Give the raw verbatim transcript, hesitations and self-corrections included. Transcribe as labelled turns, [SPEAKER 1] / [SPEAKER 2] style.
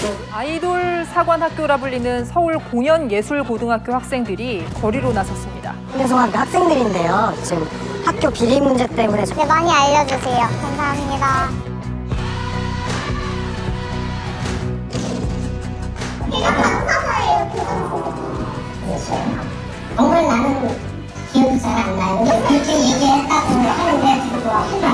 [SPEAKER 1] 아이돌 사관학교라 불리는 서울 공연예술고등학교 학생들이 거리로 나섰습니다.
[SPEAKER 2] 중소학교 학생들인데요. 지금 학교 비리 문제 때문에
[SPEAKER 3] 네, 많이 알려주세요. 감사합니다.
[SPEAKER 4] 정말 나는 기억이 잘 안 나요. 그렇게 얘기했다고 하는데